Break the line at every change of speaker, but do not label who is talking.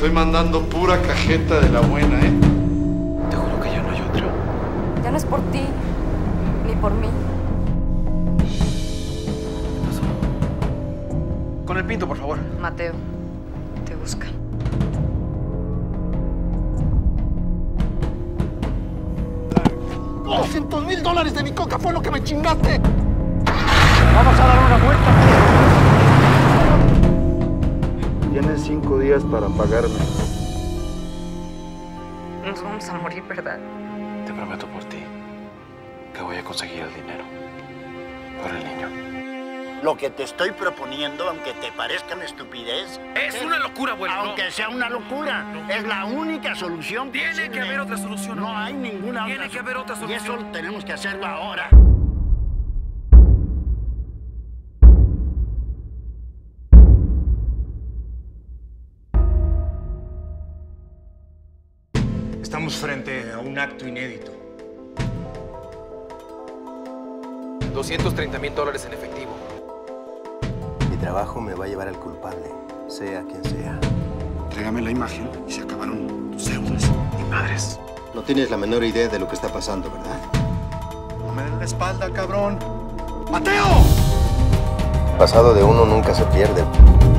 estoy mandando pura cajeta de la buena, ¿eh?
Te juro que ya no hay otra.
Ya no es por ti, ni por mí.
¿Qué pasó? Con el pinto, por favor.
Mateo, te busca.
$200,000 de mi coca fue lo que me chingaste.
Vamos a dar una vuelta.
Tienes 5 días para pagarme.
Nos vamos a morir, ¿verdad?
Te prometo por ti que voy a conseguir el dinero. Por el niño.
Lo que te estoy proponiendo, aunque te parezca una estupidez,
Es una locura, abuelo.
aunque sea una locura, es la única solución.
Tiene
posible.
que haber otra solución.
No hay ninguna
Tiene
otra.
que haber otra
Y eso
solución.
tenemos que hacerlo ahora.
Estamos frente a un acto inédito.
$230,000 en efectivo.
Mi trabajo me va a llevar al culpable, sea quien sea.
Entrégame la imagen y se acabaron tus deudas.
Ni madres.
No tienes la menor idea de lo que está pasando, ¿verdad?
No me den la espalda, cabrón. ¡Mateo!
El pasado de uno nunca se pierde.